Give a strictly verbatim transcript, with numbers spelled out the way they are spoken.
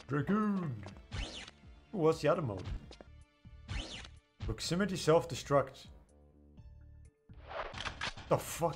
Dragoon. What's the other mode? Proximity self-destruct. The fuck?